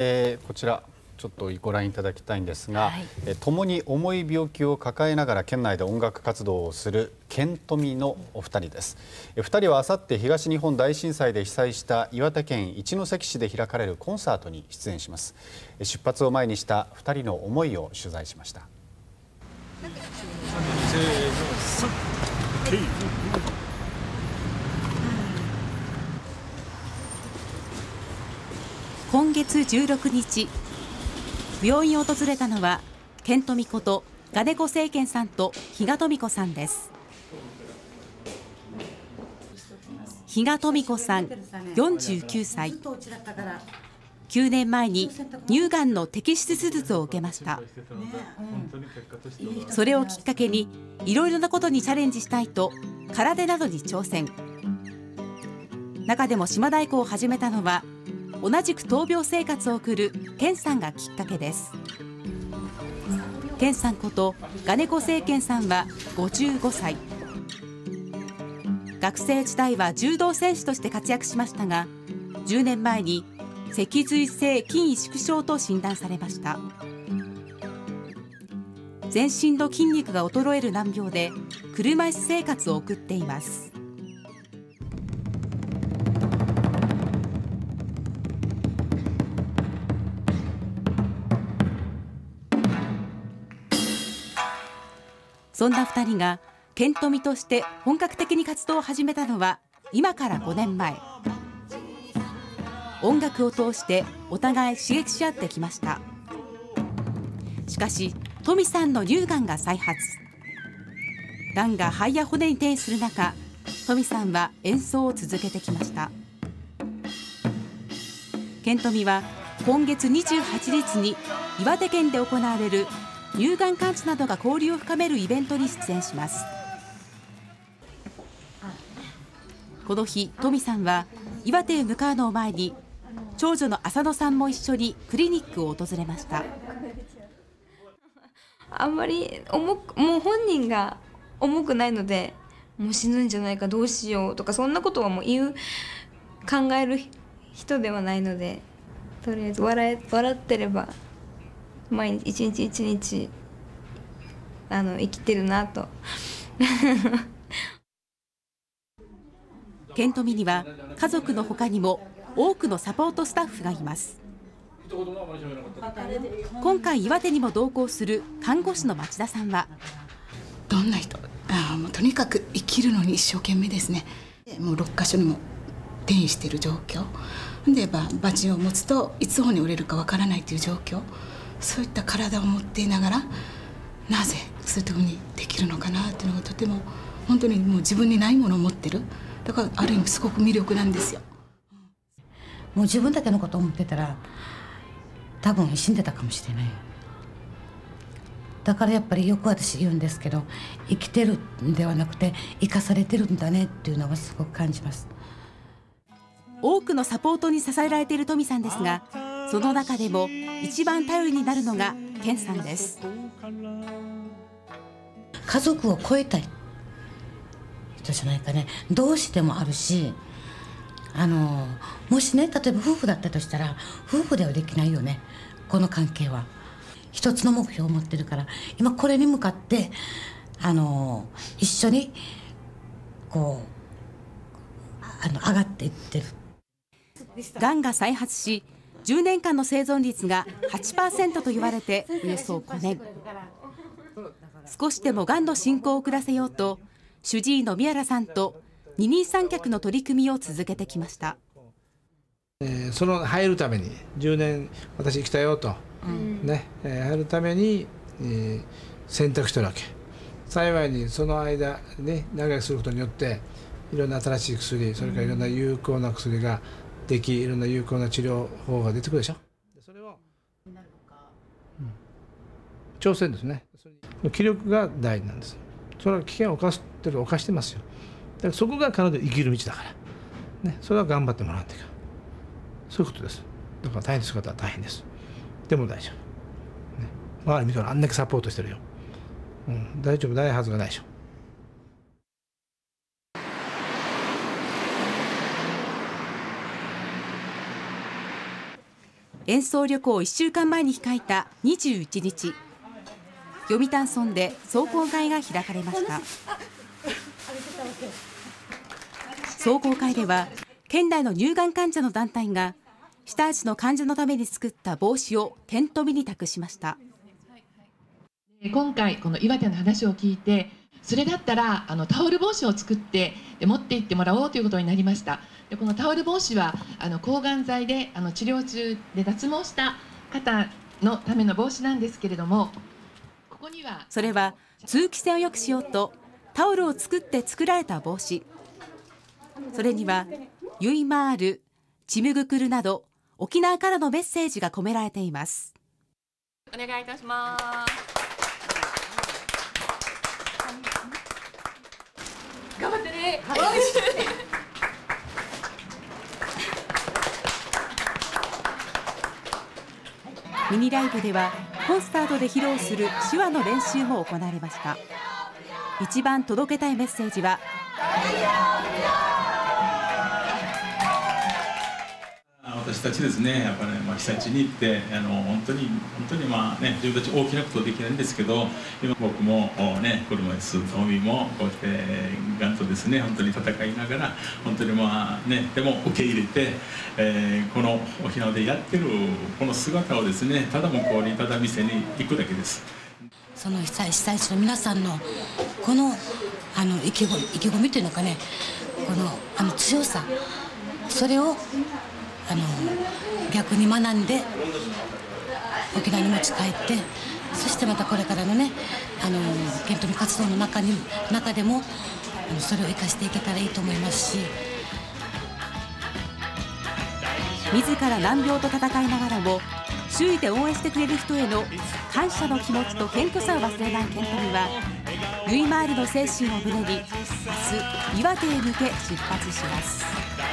こちらちょっとご覧いただきたいんですが、共に重い病気を抱えながら県内で音楽活動をする県富のお二人です。二人はあさって東日本大震災で被災した岩手県一関市で開かれるコンサートに出演します。出発を前にした二人の思いを取材しました。 今月16日、病院を訪れたのは県富こと金子誠健さんと比嘉富子さんです。比嘉富子さん49歳、9年前に乳がんの摘出手術を受けました。それをきっかけにいろいろなことにチャレンジしたいと空手などに挑戦。中でも島太鼓を始めたのは同じく闘病生活を送る健さんがきっかけです。健さんこと金子誠健さんは55歳。学生時代は柔道選手として活躍しましたが、10年前に脊髄性筋萎縮症と診断されました。全身の筋肉が衰える難病で車椅子生活を送っています。そんな2人が県富として本格的に活動を始めたのは今から5年前。音楽を通してお互い刺激し合ってきました。しかし富さんの乳がんが再発。がんが肺や骨に転移する中、富さんは演奏を続けてきました。県富は今月28日に岩手県で行われる乳がん患者などが交流を深めるイベントに出演します。この日、富さんは岩手へ向かうのを前に長女の浅野さんも一緒にクリニックを訪れました。 あんまりもう本人が重くないので、もう死ぬんじゃないか、どうしようとかそんなことはもう考える人ではないので、とりあえず笑ってれば毎日一日一日生きてるなと。 県富には家族の他にも多くのサポートスタッフがいます。今回岩手にも同行する看護師の町田さんは、 どんな人、もうとにかく生きるのに一生懸命ですね。もう6カ所にも転移している状況で、バチを持つといつ骨折れるかわからないという状況、そういった体を持っていながらなぜそういうふうにできるのかなっていうのがとても本当にもう自分にないものを持ってる。だからある意味すごく魅力なんですよ。 もう自分だけのことを思ってたら多分死んでたかもしれない。だからやっぱりよく私言うんですけど、生きてるんではなくて生かされてるんだねっていうのはすごく感じます。 多くのサポートに支えられている富さんですが、その中でも一番頼りになるのが健さんです。 家族を超えたい人じゃないかね。どうしてもあるし、もしね、例えば夫婦だったとしたら夫婦ではできないよね。この関係は一つの目標を持ってるから、今これに向かって一緒にこう上がっていってる。 がんが再発し10年間の生存率が 8% と言われておよそ5年。少しでもがんの進行を遅らせようと、主治医の宮原さんと二人三脚の取り組みを続けてきました。 その入るために10年私生きたよと、入るために、選択してるわけ。幸いにその間ね、長生きすることによっていろんな新しい薬、それからいろんな有効な薬ができ、いろんな有効な治療法が出てくるでしょ。それを、挑戦ですね。気力が大事なんです。それは危険を犯してますよ。だからそこが彼女の生きる道だから、ね、それは頑張ってもらわないといけない。そういうことです。だから大変です方は大変です。でも大丈夫。ね、周り見たらあんだけサポートしてるよ。大丈夫、ないはずがないでしょ。 演奏旅行1週間前に控えた21日、読谷村で壮行会が開かれました。壮行会では県内の乳がん患者の団体が被災地の患者のために作った帽子を県都民に託しました。 今回この岩手の話を聞いて、それだったらタオル帽子を作って持って行ってもらおうということになりました。でこのタオル帽子は抗がん剤で治療中で脱毛した方のための帽子なんですけれども、ここにはそれは通気性を良くしようとタオルを作って作られた帽子。それにはユイマール、チムグクルなど沖縄からのメッセージが込められています。 お願いいたします。頑張ってね。 ミニライブではコンサートで披露する手話の練習も行われました。一番届けたいメッセージは私たちですね、やっぱり、被災地に行って本当に自分たち大きなことはできないんですけど、今僕も車椅子トミーもこうしてがんとですね本当に戦いながら本当にでも受け入れて、この沖縄でやってるこの姿をですねただ向こうにただ見せに行くだけです。 その被災地の皆さんのこの意気込みというのかね、この強さ、それを逆に学んで沖縄に持ち帰って、そしてまたこれからのね県都民活動の中でもそれを生かしていけたらいいと思いますし、 自ら難病と戦いながらも周囲で応援してくれる人への感謝の気持ちと謙虚さを忘れない県都民は、ユイマールの精神を胸に明日岩手へ向け出発します。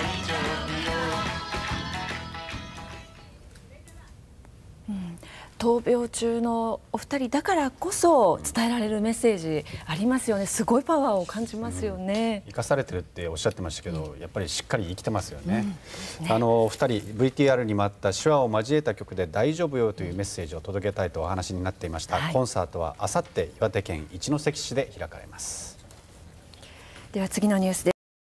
闘病中のお二人だからこそ伝えられるメッセージありますよね。すごいパワーを感じますよね。 生かされてるっておっしゃってましたけど、やっぱりしっかり生きてますよね。お二人 VTR にもあった手話を交えた曲で大丈夫よというメッセージを届けたいとお話になっていました。コンサートはあさって岩手県一関市で開かれます。 では次のニュースです。